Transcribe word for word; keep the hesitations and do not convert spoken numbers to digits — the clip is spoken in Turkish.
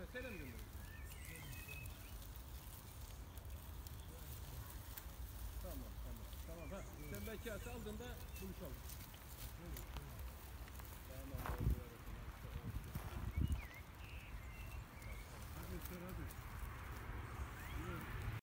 Sen mi gönderiyorsun? Tamam tamam. Tamam ha. Sen belki aldığında buluşalım.